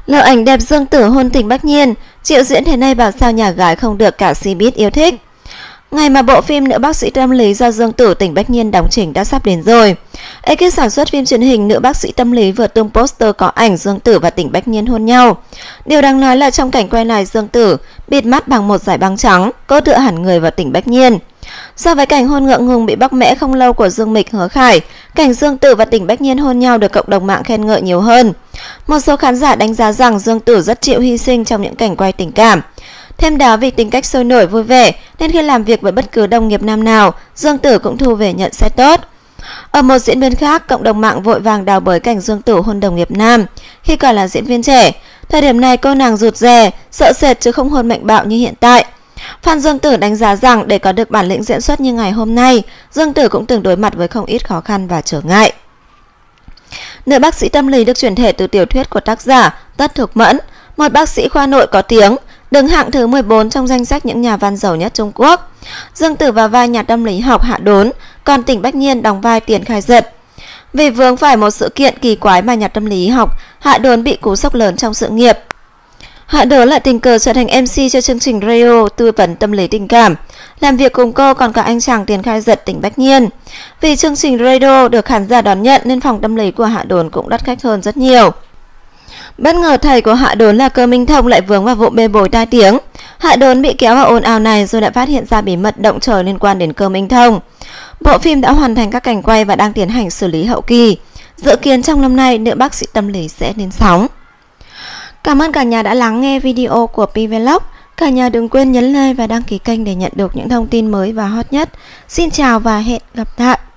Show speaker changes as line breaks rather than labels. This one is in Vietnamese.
Lộ ảnh đẹp Dương Tử hôn Tỉnh Bách Nhiên, triệu diễn thế này bảo sao nhà gái không được cả showbiz yêu thích. Ngày mà bộ phim Nữ bác sĩ tâm lý do Dương Tử Tỉnh Bách Nhiên đóng chỉnh đã sắp đến rồi. Ekip sản xuất phim truyền hình Nữ bác sĩ tâm lý vừa tung poster có ảnh Dương Tử và Tỉnh Bách Nhiên hôn nhau. Điều đáng nói là trong cảnh quay này Dương Tử bịt mắt bằng một dải băng trắng, cô tựa hẳn người vào Tỉnh Bách Nhiên. So với cảnh hôn ngượng ngùng bị bóc mẽ không lâu của Dương Mịch Hứa Khải, cảnh Dương Tử và Tỉnh Bách Nhiên hôn nhau được cộng đồng mạng khen ngợi nhiều hơn. Một số khán giả đánh giá rằng Dương Tử rất chịu hy sinh trong những cảnh quay tình cảm. Thêm đó vì tính cách sôi nổi vui vẻ nên khi làm việc với bất cứ đồng nghiệp nam nào, Dương Tử cũng thu về nhận xét tốt. Ở một diễn biến khác, cộng đồng mạng vội vàng đào bới cảnh Dương Tử hôn đồng nghiệp nam khi còn là diễn viên trẻ. Thời điểm này cô nàng rụt rè, sợ sệt chứ không hôn mạnh bạo như hiện tại. Fan Dương Tử đánh giá rằng để có được bản lĩnh diễn xuất như ngày hôm nay, Dương Tử cũng từng đối mặt với không ít khó khăn và trở ngại. Nữ bác sĩ tâm lý được chuyển thể từ tiểu thuyết của tác giả Tất Thục Mẫn, một bác sĩ khoa nội có tiếng, đứng hạng thứ 14 trong danh sách những nhà văn giàu nhất Trung Quốc. Dương Tử vào vai nhà tâm lý học Hạ Đốn, còn Tỉnh Bách Nhiên đóng vai Tiền Khai Giật. Vì vướng phải một sự kiện kỳ quái mà nhà tâm lý học Hạ Đốn bị cú sốc lớn trong sự nghiệp. Hạ Đốn lại tình cờ trở thành MC cho chương trình radio tư vấn tâm lý tình cảm. Làm việc cùng cô còn cả anh chàng Tiền Khai Giật Tỉnh Bách Nhiên. Vì chương trình radio được khán giả đón nhận nên phòng tâm lý của Hạ Đốn cũng đắt khách hơn rất nhiều. Bất ngờ thầy của Hạ Đốn là Cơ Minh Thông lại vướng vào vụ bê bối tai tiếng. Hạ Đốn bị kéo vào ồn ào này rồi đã phát hiện ra bí mật động trời liên quan đến Cơ Minh Thông. Bộ phim đã hoàn thành các cảnh quay và đang tiến hành xử lý hậu kỳ. Dự kiến trong năm nay, Nữ bác sĩ tâm lý sẽ lên sóng. Cảm ơn cả nhà đã lắng nghe video của Pvlog. Cả nhà đừng quên nhấn like và đăng ký kênh để nhận được những thông tin mới và hot nhất. Xin chào và hẹn gặp lại.